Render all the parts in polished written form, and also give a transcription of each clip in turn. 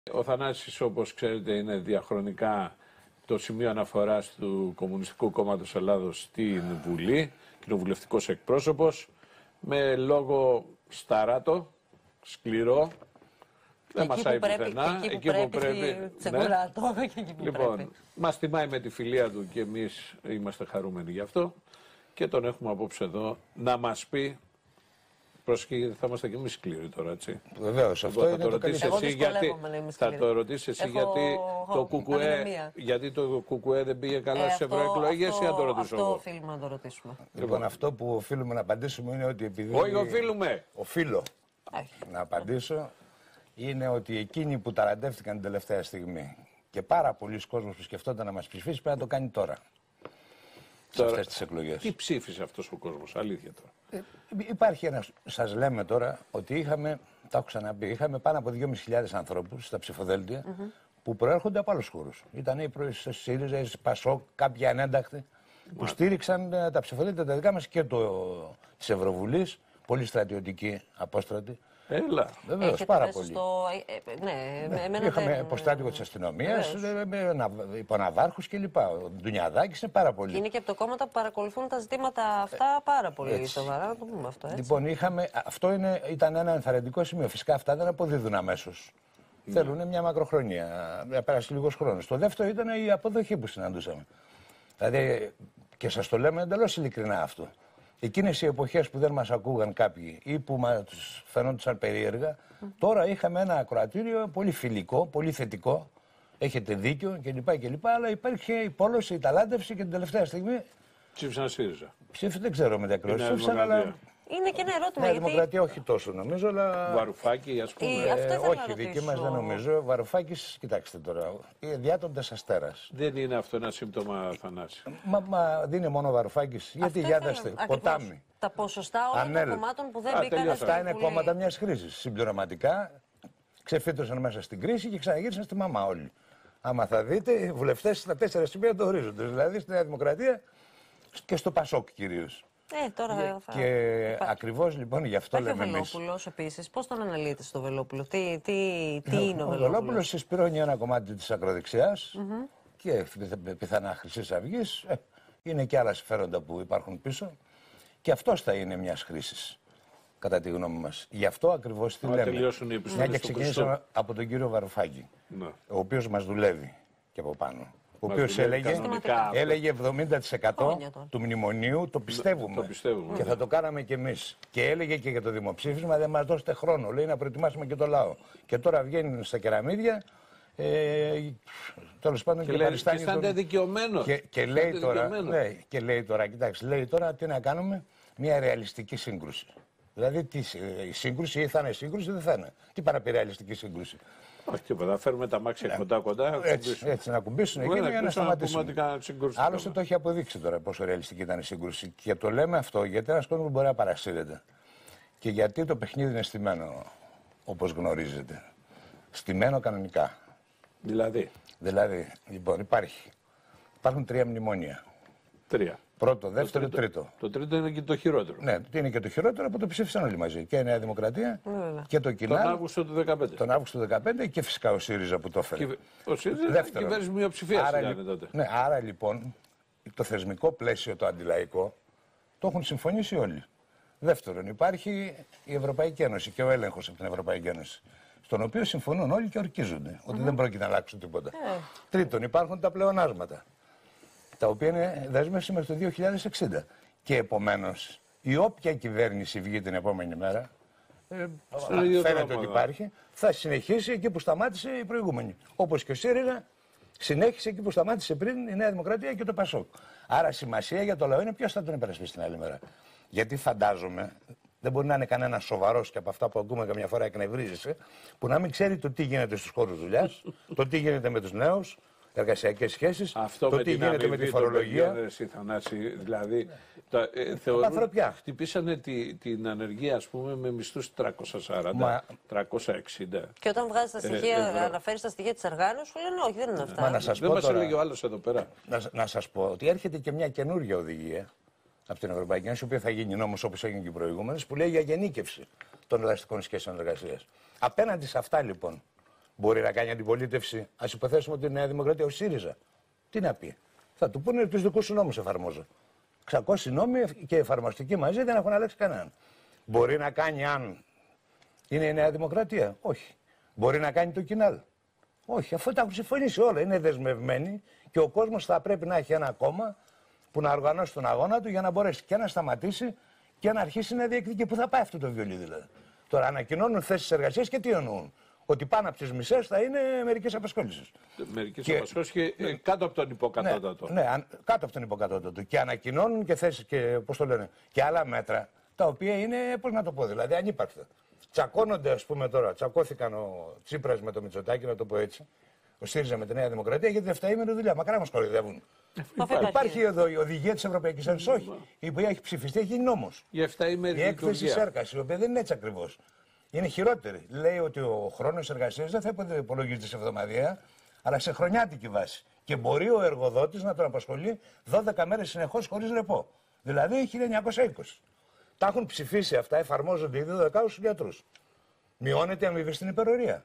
Ο Θανάσης, όπως ξέρετε, είναι διαχρονικά το σημείο αναφοράς του Κομμουνιστικού Κόμματος Ελλάδος στην Βουλή, κοινοβουλευτικός εκπρόσωπος, με λόγο σταράτο, σκληρό, δεν μασάει πουθενά. Εκεί που πρέπει, τσεκουράτο. Λοιπόν, μας τιμάει με τη φιλία του και εμείς είμαστε χαρούμενοι γι' αυτό και τον έχουμε απόψε εδώ να μας πει. Πρόσεχε, θα είμαστε και εμείς σκληροί τώρα, έτσι. Βεβαίως, αυτό είναι το καλύτερο. Θα το ρωτήσεις εσύ γιατί το ΚΚΕ δεν πήγε καλά στις ευρωεκλογές ή να το ρωτήσω εγώ. Αυτό οφείλουμε να το ρωτήσουμε. Λοιπόν, αυτό που οφείλουμε να απαντήσουμε είναι ότι επειδή... Όχι, οφείλουμε. Οφείλω να απαντήσω είναι ότι εκείνοι που ταραντεύτηκαν την τελευταία στιγμή και πάρα πολλοί κόσμος που σκεφτόταν να μας ψηφίσει πρέπει να το κάνει τώρα. Σε αυτές τις εκλογές. Τι ψήφισε αυτός ο κόσμος, αλήθεια τώρα. Υπάρχει ένας, σας λέμε τώρα ότι είχαμε, τα έχω ξαναπεί, είχαμε πάνω από 2.500 ανθρώπους στα ψηφοδέλτια που προέρχονται από άλλους χώρους. Ήταν οι ΣΥΡΙΖΑ, η ΠΑΣΟΚ, κάποιοι ανένταχτοι που στήριξαν τα ψηφοδέλτια τα δικά μας και της Ευρωβουλής, πολύ στρατιωτικοί, απόστρατοι. Έλα. Βεβαίως, πάρα πολύ. Είχαμε δεν... υποστάτηγο της αστυνομίας, υποναβάρχους κλπ. Ο Ντουνιαδάκης είναι πάρα πολύ. Είναι και από το κόμματα που παρακολουθούν τα ζητήματα αυτά πάρα πολύ σοβαρά, να το πούμε αυτό. Έτσι. Λοιπόν, αυτό ήταν ένα ενθαρρυντικό σημείο. Φυσικά αυτά δεν αποδίδουν αμέσως. Θέλουν μια μακροχρόνια, να πέρασε λίγος χρόνος. Το δεύτερο ήταν η αποδοχή που συναντούσαμε. Δηλαδή, και σας το λέμε εντελώς ειλικρινά αυτό. Εκείνες οι εποχές που δεν μας ακούγαν κάποιοι ή που μας φαινόντουσαν περίεργα, τώρα είχαμε ένα ακροατήριο πολύ φιλικό, πολύ θετικό. Έχετε δίκιο κλπ. Αλλά υπήρχε η πόλωση, η ταλάντευση και την τελευταία στιγμή. Ψήφισαν ΣΥΡΙΖΑ. Δεν ξέρω με τα ψήφισαν, αλλά. Είναι και ένα ερώτημα. Η Δημοκρατία όχι τόσο νομίζω, αλλά. Βαρουφάκη, ας πούμε. Όχι, δική μας δεν νομίζω. Βαρουφάκης, κοιτάξτε τώρα. Διάτοντες αστέρας. Δεν είναι αυτό ένα σύμπτωμα, Θανάση. Μα δίνει μόνο Βαρουφάκης. Γιατί διάταστε ποτάμι. Τα ποσοστά όλων των κομμάτων που δεν μπήκαν. Αυτά είναι κόμματα μιας κρίσης. Συμπληρωματικά ξεφύτρωσαν μέσα στην κρίση και ξαναγύρισαν στη μαμά όλοι. Άμα θα δείτε, οι βουλευτές στα 4 σημεία του ορίζοντος. Δηλαδή στη Νέα Δημοκρατία και στο Πασόκ κυρίως. Και ακριβώς λοιπόν γι' αυτό λέμε εμείς. Ο Βελόπουλος επίσης, πώς τον αναλύετε στο Βελόπουλο, τι είναι ο Βελόπουλος? Ο Βελόπουλος συσπηρώνει ένα κομμάτι της ακροδεξιάς και πιθανά Χρυσής Αυγής. Είναι και άλλα συμφέροντα που υπάρχουν πίσω. Και αυτός θα είναι μιας χρήσης, κατά τη γνώμη μας. Γι' αυτό ακριβώς τι λέμε. Μια και ξεκινήσαμε από τον κύριο Βαρουφάκη, ο οποίος μας δουλεύει και από πάνω. Ο οποίος έλεγε 70% του μνημονίου το πιστεύουμε. Και θα το κάναμε κι εμείς. Και έλεγε και για το δημοψήφισμα, δεν μας δώσετε χρόνο. Λέει να προετοιμάσουμε και το λαό. Και τώρα βγαίνει στα κεραμίδια. Τέλος πάντων και αισθάνεται δικαιωμένος. Και λέει τώρα, κοιτάξτε, λέει τώρα τι να κάνουμε, μια ρεαλιστική σύγκρουση. Δηλαδή η σύγκρουση ή θα είναι σύγκρουση ή δεν θα είναι. Τι πάει να πει ρεαλιστική σύγκρουση? Όχι τίποτα, φέρουμε τα μάξια κοντά-κοντά. Έτσι να κουμπίσουν εκεί για να σταματήσουν. Άλλωστε το έχει αποδείξει τώρα πόσο ρεαλιστική ήταν η σύγκρουση. Και το λέμε αυτό γιατί ένας κόσμος μπορεί να παρασύρεται. Και γιατί το παιχνίδι είναι στημένο, όπως γνωρίζετε. Στημένο κανονικά. Δηλαδή, λοιπόν, υπάρχουν 3 μνημόνια. 3. Πρώτο, δεύτερο, τρίτο. Το τρίτο είναι και το χειρότερο. Ναι, είναι και το χειρότερο που το ψήφισαν όλοι μαζί. Και η Νέα Δημοκρατία και το Κοινάλ. Τον Αύγουστο του 2015. Τον Αύγουστο του 2015 και φυσικά ο ΣΥΡΙΖΑ που το έφερε. Ο ΣΥΡΙΖΑ ήταν κυβέρνηση μειοψηφίας τότε. Ναι, άρα λοιπόν το θεσμικό πλαίσιο το αντιλαϊκό το έχουν συμφωνήσει όλοι. Δεύτερον, υπάρχει η Ευρωπαϊκή Ένωση και ο έλεγχος από την Ευρωπαϊκή Ένωση. Στον οποίο συμφωνούν όλοι και ορκίζονται ότι δεν πρόκειται να αλλάξουν τίποτα. Τρίτον, υπάρχουν τα πλεονάσματα, τα οποία είναι δέσμευση μέχρι το 2060. Και επομένως, η όποια κυβέρνηση βγει την επόμενη μέρα, φαίνεται ότι υπάρχει, θα συνεχίσει εκεί που σταμάτησε η προηγούμενη. Όπως και ο ΣΥΡΙΖΑ συνέχισε εκεί που σταμάτησε πριν η Νέα Δημοκρατία και το ΠΑΣΟΚ. Άρα σημασία για το λαό είναι ποιος θα τον υπερασπίσει την άλλη μέρα. Γιατί φαντάζομαι, δεν μπορεί να είναι κανένα σοβαρός και από αυτά που ακούμε καμιά φορά εκνευρίζεσαι, που να μην ξέρει το τι γίνεται στους χώρους δουλειάς, το τι γίνεται με τους νέους, εργασιακές σχέσεις, το τι γίνεται με τη φορολογία. Δηλαδή, χτυπήσανε την ανεργία, ας πούμε, με μισθούς 340, 360. Και όταν βγάζει τα στοιχεία, αναφέρει τα στοιχεία της οργάνωσης, σου λένε όχι, δεν είναι αυτά. Δεν μας έλεγε ο άλλος εδώ πέρα. Να σας πω ότι έρχεται και μια καινούργια οδηγία από την Ευρωπαϊκή Ένωση, η οποία θα γίνει νόμος όπως έγινε και οι προηγούμενες, που λέει για γενίκευση των ελαστικών σχέσεων εργασίας. Απέναντι σε αυτά λοιπόν, Μπορεί να κάνει αντιπολίτευση. Ας υποθέσουμε ότι η Νέα Δημοκρατία, ο ΣΥΡΙΖΑ. Τι να πει. Θα του πούνε τους δικούς σου νόμους εφαρμόζω. 600 νόμοι και εφαρμοστικοί μαζί δεν έχουν αλλάξει κανέναν. Μπορεί να κάνει αν είναι η Νέα Δημοκρατία. Όχι. Μπορεί να κάνει το Κινάλ. Όχι, αφού τα έχουν συμφωνήσει όλα. Είναι δεσμευμένοι και ο κόσμος θα πρέπει να έχει ένα κόμμα που να οργανώσει τον αγώνα του για να μπορέσει και να σταματήσει και να αρχίσει να διεκδικεί. Πού θα πάει αυτό το βιολί δηλαδή. Τώρα ανακοινώνουν θέσεις εργασίας και τι εννοούν. Ότι πάνω από τις μισές θα είναι μερικές απασχόλησεις. Μερικές απασχόλησεις και κάτω από τον υποκατώτατο. Ναι, κάτω από τον υποκατώτατο. Και ανακοινώνουν και θέσεις και, πώς το λένε, και άλλα μέτρα τα οποία είναι, πώς να το πω, δηλαδή ανύπαρκτα. Τσακώνονται, ας πούμε τώρα, τσακώθηκαν ο Τσίπρας με το Μητσοτάκη, να το πω έτσι, ο ΣΥΡΙΖΑ με τη Νέα Δημοκρατία για την 7ήμερη δουλειά. Μακρά μας κοροϊδεύουν. Υπάρχει εδώ η οδηγία της Ευρωπαϊκής Ένωσης, όχι. Η οποία έχει ψηφιστεί, έχει γίνει νόμος. Η έκθεση Σέρκας, η οποία δεν είναι έτσι ακριβώς. Είναι χειρότερη. Λέει ότι ο χρόνος εργασίας δεν θα υπολογίζεται σε εβδομαδιαία, αλλά σε χρονιάτικη βάση. Και μπορεί ο εργοδότης να τον απασχολεί 12 μέρες συνεχώς χωρίς ρεπό. Δηλαδή 1920. Τα έχουν ψηφίσει αυτά, εφαρμόζονται ήδη 12 στους γιατρούς. Μειώνεται η αμοιβή στην υπερορία.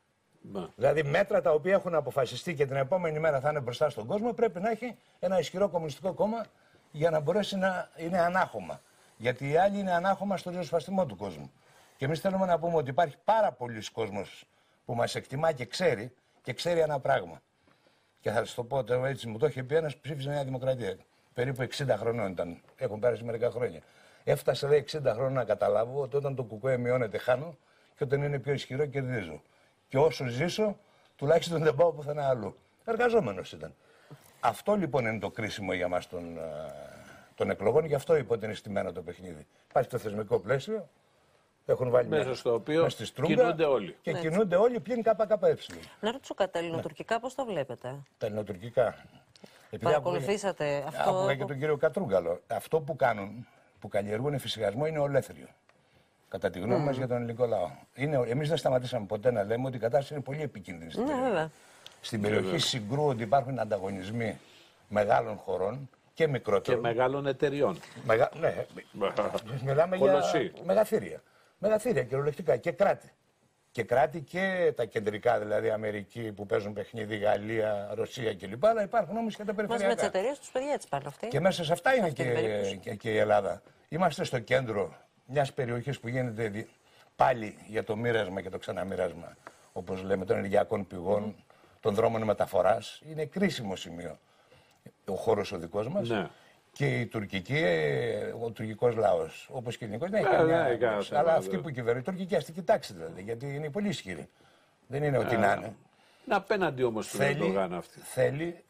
Δηλαδή μέτρα τα οποία έχουν αποφασιστεί και την επόμενη μέρα θα είναι μπροστά στον κόσμο, πρέπει να έχει ένα ισχυρό κομμουνιστικό κόμμα για να μπορέσει να είναι ανάχωμα. Γιατί οι άλλοι είναι ανάχωμα στο ριζοσπαστιμό του κόσμου. Και εμείς θέλουμε να πούμε ότι υπάρχει πάρα πολλοί κόσμος που μας εκτιμά και ξέρει ένα πράγμα. Και θα σας το πω έτσι, μου το είχε πει ένας που ψήφισε Νέα Δημοκρατία. Περίπου 60 χρονών ήταν. Έχουν πέρασει μερικά χρόνια. Έφτασε λέει 60 χρόνια να καταλάβω ότι όταν το κουκουέ μειώνεται χάνω και όταν είναι πιο ισχυρό κερδίζω. Και όσο ζήσω, τουλάχιστον δεν πάω πουθενά αλλού. Εργαζόμενος ήταν. Αυτό λοιπόν είναι το κρίσιμο για μας των εκλογών, γι' αυτό είπα ότι είναι στημένο το παιχνίδι. Υπάρχει το θεσμικό πλαίσιο. Έχουν βάλει μέσα στο οποίο κινούνται όλοι. Και κινούνται όλοι πλην ΚΚΕ. Να ρωτήσω κάτι, τα ελληνοτουρκικά πώς το βλέπετε. Τα ελληνοτουρκικά. Παρακολουθήσατε αυτό. Άκουγα και τον κύριο Κατρούγκαλο. Αυτό που κάνουν, που καλλιεργούν εφησυχασμό, είναι ολέθριο. Κατά τη γνώμη μας για τον ελληνικό λαό. Εμείς δεν σταματήσαμε ποτέ να λέμε ότι η κατάσταση είναι πολύ επικίνδυνη στην περιοχή. Στην περιοχή συγκρούονται ότι υπάρχουν ανταγωνισμοί μεγάλων χωρών και μικρότερων. Και μεγάλων εταιριών. Ναι, μιλάμε για μεγαθύρια. Μεγαθύρια κυριολεκτικά και κράτη. Και κράτη και τα κεντρικά, δηλαδή Αμερική που παίζουν παιχνίδι, Γαλλία, Ρωσία κλπ. Αλλά υπάρχουν όμως και τα περιφερειακά. Μας με τις εταιρείες τους παιδιά έτσι πάνε αυτοί. Και μέσα σε αυτά είναι και η Ελλάδα. Είμαστε στο κέντρο μιας περιοχής που γίνεται πάλι για το μοίρασμα και το ξαναμοίρασμα, όπως λέμε, των ενεργειακών πηγών, των δρόμων μεταφοράς. Είναι κρίσιμο σημείο ο χώρος ο δικός μας. Ναι. Και ο τουρκικός λαός, όπως και ελληνικός, δεν έχει καμιά. Αλλά αυτοί που κυβερνούν, η τουρκική αστική τάξη δηλαδή, γιατί είναι πολύ ισχυρή. Δεν είναι ότι να είναι. Είναι απέναντι όμως του Ερντογάν αυτή. Θέλει.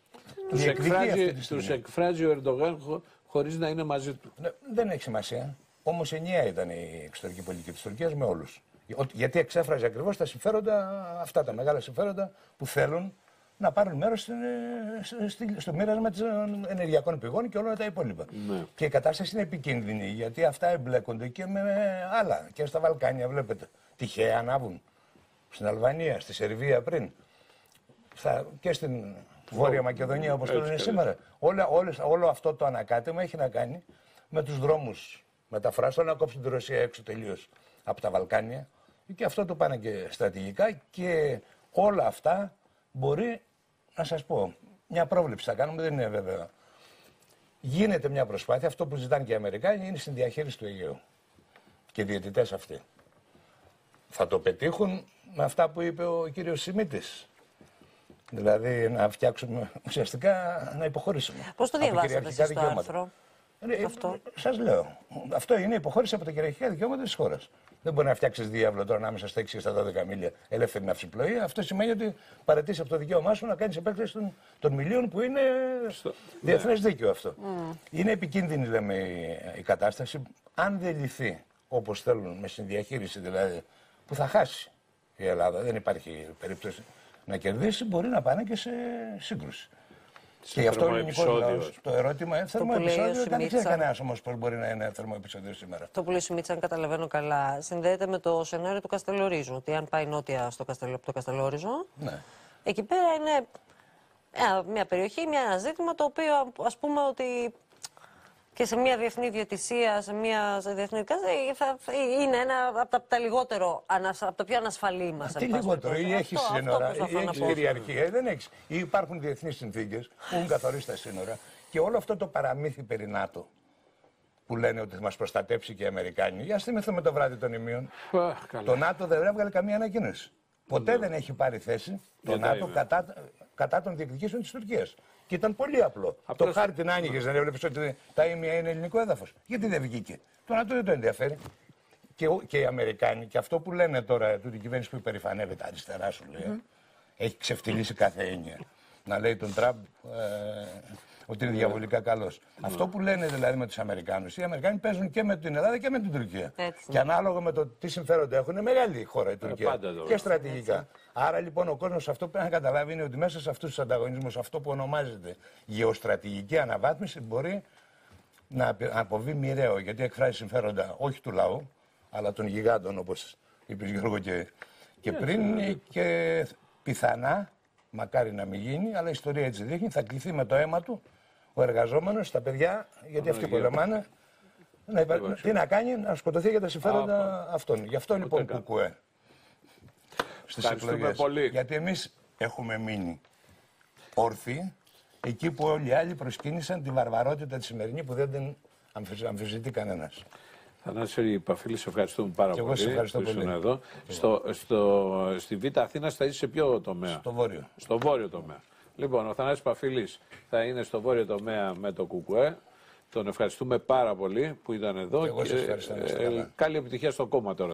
Τους εκφράζει ο Ερντογάν χωρίς να είναι μαζί του. Δεν έχει σημασία. Όμως ενιαία ήταν η εξωτερική πολιτική της Τουρκίας με όλους. Γιατί εξέφραζε ακριβώς τα συμφέροντα, αυτά τα μεγάλα συμφέροντα που θέλουν να πάρουν μέρος στο μοίρασμα των ενεργειακών πηγών και όλα τα υπόλοιπα. Ναι. Και η κατάσταση είναι επικίνδυνη γιατί αυτά εμπλέκονται και με άλλα. Και στα Βαλκάνια βλέπετε. Τυχαία ανάβουν. Στην Αλβανία, στη Σερβία πριν. Και στην Βόρεια Μακεδονία όπως το λένε σήμερα. Όλο αυτό το ανακάτεμα έχει να κάνει με τους δρόμους μεταφράσεων να κόψουν τη Ρωσία έξω τελείως από τα Βαλκάνια. Και αυτό το πάνε και στρατηγικά και όλα αυτά. Μπορεί να σας πω, μια πρόβλεψη θα κάνουμε, δεν είναι βέβαιο. Γίνεται μια προσπάθεια, αυτό που ζητάνε και οι Αμερικάνοι είναι στην διαχείριση του Αιγαίου. Και οι διαιτητές αυτοί. Θα το πετύχουν με αυτά που είπε ο κύριος Σιμίτης. Δηλαδή να φτιάξουμε, ουσιαστικά να υποχωρήσουμε. Πώς το διαβάσατε εσείς το άρθρο? Αυτό. Σας λέω. Αυτό είναι υποχώρηση από τα κυριαρχικά δικαιώματα της χώρας. Δεν μπορεί να φτιάξει διάβλο τώρα ανάμεσα στα 6 και στα 12 μίλια ελεύθερη ναυσιπλοεία. Αυτό σημαίνει ότι παρατήσει από το δικαίωμά σου να κάνει επέκταση των μιλίων που είναι διεθνές δίκαιο αυτό. Είναι επικίνδυνη, λέμε, η κατάσταση. Αν δεν λυθεί όπως θέλουν, με συνδιαχείριση δηλαδή, που θα χάσει η Ελλάδα, δεν υπάρχει περίπτωση να κερδίσει, μπορεί να πάνε και σε σύγκρουση. Και γι' αυτό ο ελληνικός λαός, το ερώτημα είναι θερμό επεισόδιο, δεν ξέρει κανένας όμως πώς μπορεί να είναι θερμό επεισόδιο σήμερα. Το που λέει ο Σιμίτσα, αν καταλαβαίνω καλά, συνδέεται με το σενάριο του Καστελορίζου. Ότι αν πάει νότια από το Καστελόριζο, ναι. Εκεί πέρα είναι μια περιοχή, ένα ζήτημα το οποίο ας πούμε ότι και σε μια διεθνή διαιτησία, σε διεθνή είναι ένα από τα λιγότερο, από τα πιο ανασφαλή μας. Τι λιγότερο, ή έχει σύνορα, ή έχει κυριαρχία, δεν έχει. Υπάρχουν διεθνείς συνθήκες που έχουν καθορίσει τα σύνορα και όλο αυτό το παραμύθι περί ΝΑΤΟ που λένε ότι θα μας προστατέψει και οι Αμερικάνοι. Για θυμηθούμε το βράδυ των ημείων. Το ΝΑΤΟ δεν έβγαλε καμία ανακοίνωση. Ποτέ δεν έχει πάρει θέση το ΝΑΤΟ κατά των διεκδικήσεων της Τουρκίας. Και ήταν πολύ απλό. Το χάρτη να άνοιγες, δεν έβλεπες ότι τα ήμια είναι ελληνικό έδαφος. Γιατί δεν βγήκε. Το ΝΑΤΟ δεν το ενδιαφέρει. Και οι Αμερικάνοι, και αυτό που λένε τώρα, την κυβέρνηση που υπερηφανεύεται, αριστερά σου λέει, έχει ξεφτυλίσει κάθε έννοια. Να λέει τον Τραμπ ότι είναι διαβολικά καλός. Αυτό που λένε δηλαδή με τους Αμερικάνους, οι Αμερικάνοι παίζουν και με την Ελλάδα και με την Τουρκία. Και ανάλογα με το τι συμφέροντα έχουν, είναι μεγάλη χώρα η Τουρκία. Και στρατηγικά. Άρα λοιπόν ο κόσμος αυτό που πρέπει να καταλάβει είναι ότι μέσα σε αυτούς τους ανταγωνισμούς, αυτό που ονομάζεται γεωστρατηγική αναβάθμιση μπορεί να αποβεί μοιραίο. Γιατί εκφράζει συμφέροντα όχι του λαού, αλλά των γιγάντων, όπως είπε Γιώργο και πριν, και πιθανά, μακάρι να μην γίνει, αλλά η ιστορία έτσι δείχνει, θα κληθεί με το αίμα του ο εργαζόμενος, τα παιδιά, γιατί αυτοί πολεμάνε, τι να κάνει, να σκοτωθεί για τα συμφέροντα αυτών. Γι' αυτό λοιπόν κουκουέ στις εκλογές. Γιατί εμείς έχουμε μείνει όρθιοι εκεί που όλοι οι άλλοι προσκύνησαν τη βαρβαρότητα τη σημερινή που δεν την αμφισβητεί κανένας. Θανάση Παφίλη, σε ευχαριστούμε πάρα πολύ. Εγώ σε ευχαριστώ πολύ. Εδώ. Στη Β' Αθήνας θα είσαι σε ποιο τομέα? Στο βόρειο. Στο βόρειο τομέα. Λοιπόν, ο Θανάσης Παφίλης θα είναι στο βόρειο τομέα με το ΚΚΕ. Τον ευχαριστούμε πάρα πολύ που ήταν εδώ. Εγώ σε ευχαριστώ. Καλή επιτυχία στο κόμμα τώρα.